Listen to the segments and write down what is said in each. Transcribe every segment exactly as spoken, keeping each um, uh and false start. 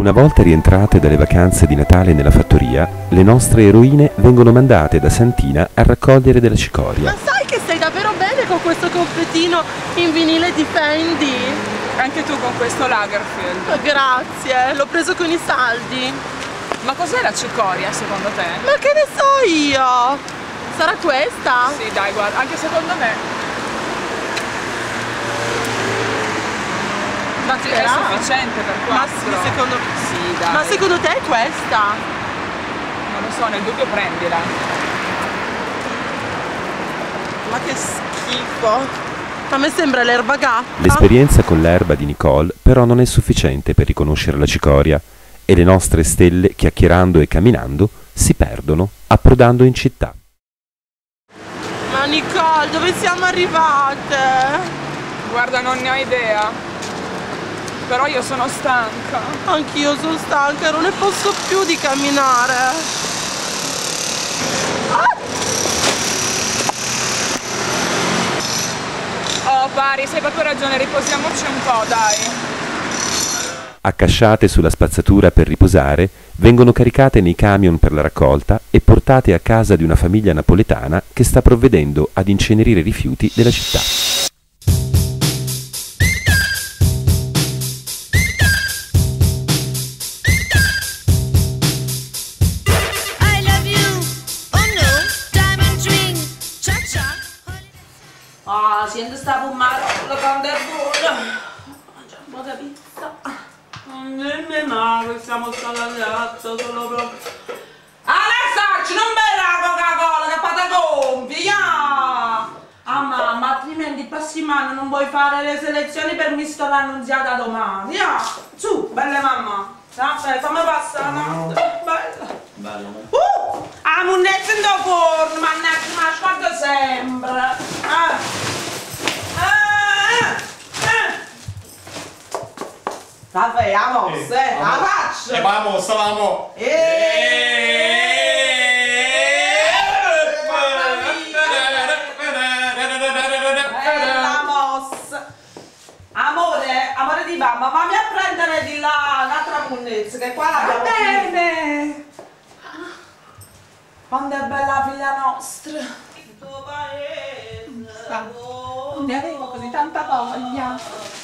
Una volta rientrate dalle vacanze di Natale nella fattoria, le nostre eroine vengono mandate da Santina a raccogliere della cicoria. Ma sai che stai davvero bene con questo completino in vinile di Fendi? Anche tu con questo Lagerfeld. Oh, grazie, l'ho preso con i saldi. Ma cos'è la cicoria secondo te? Ma che ne so io? Sarà questa? Sì, dai, guarda, anche secondo me. Ma è sufficiente per quattro? Ma sì, secondo me. Sì, dai. Ma secondo te è questa? Non lo so, nel dubbio prendila. Ma che schifo. A me sembra l'erba gatta. L'esperienza con l'erba di Nicole però non è sufficiente per riconoscere la cicoria e le nostre stelle, chiacchierando e camminando, si perdono approdando in città. Ma Nicole, dove siamo arrivate? Guarda, non ne ho idea. Però io sono stanca. Anch'io sono stanca, non ne posso più di camminare. Ah! Oh Paris, hai proprio ragione, riposiamoci un po', dai. Accasciate sulla spazzatura per riposare, vengono caricate nei camion per la raccolta e portate a casa di una famiglia napoletana che sta provvedendo ad incenerire i rifiuti della città. Ah, sento sta fumarola quando è buona. Mangia un po' di pizza. Non dimmi mai che siamo stati a letto solo proprio. Alessacci, non bere la Coca-Cola che pata gonfi, ya! Ah mamma, altrimenti il prossimo anno non vuoi fare le selezioni per Mister l'Annunziata domani, ya! Su, belle mamma! Aspetta, fammi passare la notte. Bella! Bella, uh! Ah, munnezza in do forno, mannaggia, ma scordo sempre! Ah! Ah! Ah! La fai, la mossa, eh! La faccio! E va la mossa, vamo! Bella mossa! Amore, amore di mamma, fammi a prendere di là un'altra munnezza, che qua l'abbiamo finita. Bene! Quando è bella figlia nostra! Non ne avevo così tanta voglia.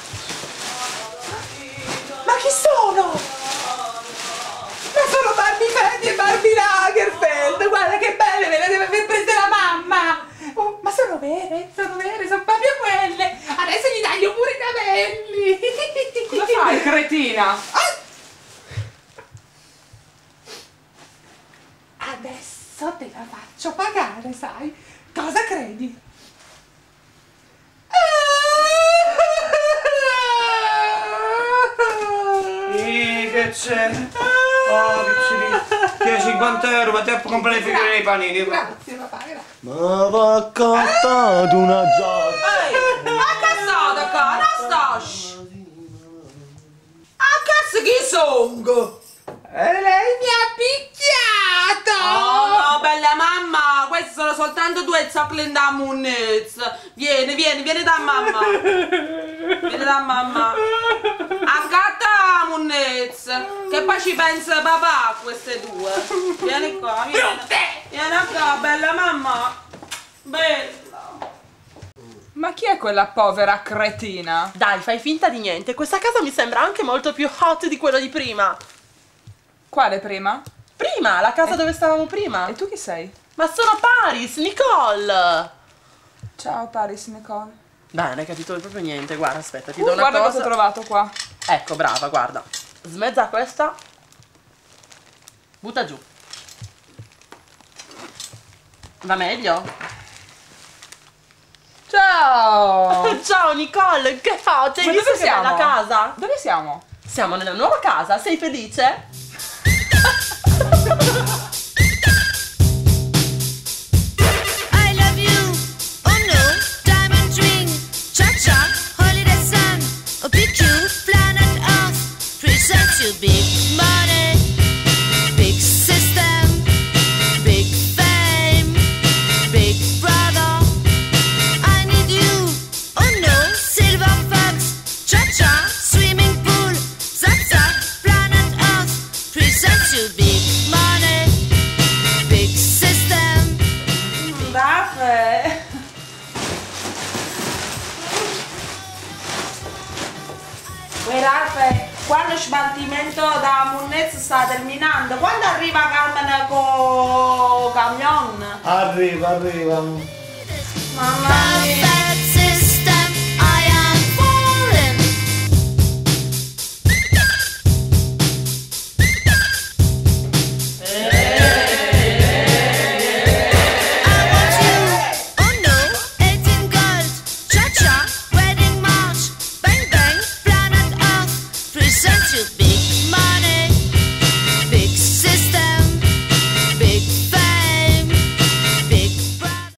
Ma chi sono? Ma sono Barbie Fendi e Barbie Lagerfeld! Guarda che belle, ve le deve aver prese la mamma! Oh, ma sono vere, sono vere, sono proprio quelle! Adesso gli taglio pure i capelli! Cosa fai, cretina? Ah! Adesso te la faccio pagare, sai? Cosa credi? Ehi, che c'è? Oh, piccirino. Che cinquanta euro, ma te comprare le figure dei panini. Grazie, papà, grazie. Ma va accattato una giacca. Ehi, ma che sono qua? Anastasia! A cazzo chi sono? E lei mi ha picchiato! Oh no, bella mamma, questi sono soltanto due zoccoli da munnezza. Vieni, vieni, vieni da mamma. Vieni da mamma. Accatta la munnezza, che poi ci pensa papà a queste due. Vieni qua, vieni. Vieni qua, bella mamma. Bella. Ma chi è quella povera cretina? Dai, fai finta di niente. Questa casa mi sembra anche molto più hot di quella di prima. Quale prima? Prima, la casa dove stavamo prima. E tu chi sei? Ma sono Paris, Nicole. Ciao Paris Nicole. Dai, non hai capito proprio niente. Guarda, aspetta, ti do Uh, una guarda cosa. cosa ho trovato qua. Ecco, brava, guarda. Smezza questa. Butta giù. Va meglio? Ciao! Ciao Nicole, che faccio? Hai Ma visto dove che bella siamo? casa? Dove siamo? Siamo nella nuova casa, sei felice? I love you, oh no, diamond ring, cha-cha, holiday sun, a picture, planet Earth, presents you big money, big system, big fame, big brother. I need you, oh no, silver fox, cha-cha, swimming pool, zap-zap, planet Earth. Raffa. Uè Raffa, quando il smaltimento da Munnezza sta terminando, quando arriva Carmen con camion? Arriva, arriva. Mamma mia.